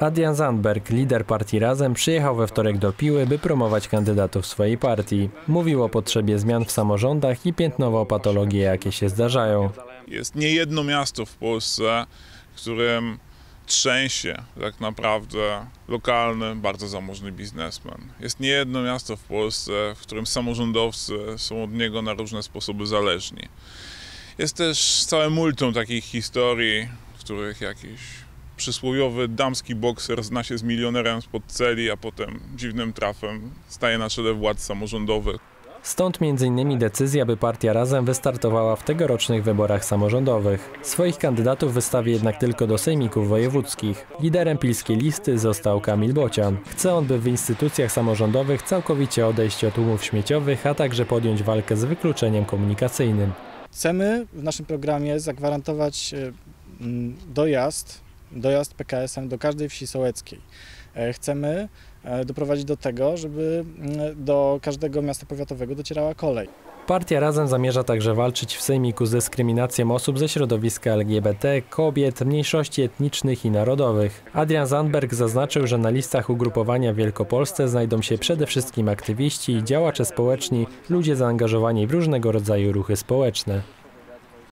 Adrian Zandberg, lider partii Razem, przyjechał we wtorek do Piły, by promować kandydatów swojej partii. Mówił o potrzebie zmian w samorządach i piętnował patologie, jakie się zdarzają. Jest niejedno miasto w Polsce, w którym trzęsie tak naprawdę lokalny, bardzo zamożny biznesmen. Jest niejedno miasto w Polsce, w którym samorządowcy są od niego na różne sposoby zależni. Jest też całe multum takich historii, w których jakiś przysłowiowy damski bokser zna się z milionerem spod celi, a potem dziwnym trafem staje na czele władz samorządowych. Stąd m.in. decyzja, by partia Razem wystartowała w tegorocznych wyborach samorządowych. Swoich kandydatów wystawi jednak tylko do sejmików wojewódzkich. Liderem pilskiej listy został Kamil Bocian. Chce on, by w instytucjach samorządowych całkowicie odejść od umów śmieciowych, a także podjąć walkę z wykluczeniem komunikacyjnym. Chcemy w naszym programie zagwarantować dojazd PKS-em do każdej wsi sołeckiej. Chcemy doprowadzić do tego, żeby do każdego miasta powiatowego docierała kolej. Partia Razem zamierza także walczyć w sejmiku z dyskryminacją osób ze środowiska LGBT, kobiet, mniejszości etnicznych i narodowych. Adrian Zandberg zaznaczył, że na listach ugrupowania w Wielkopolsce znajdą się przede wszystkim aktywiści, działacze społeczni, ludzie zaangażowani w różnego rodzaju ruchy społeczne.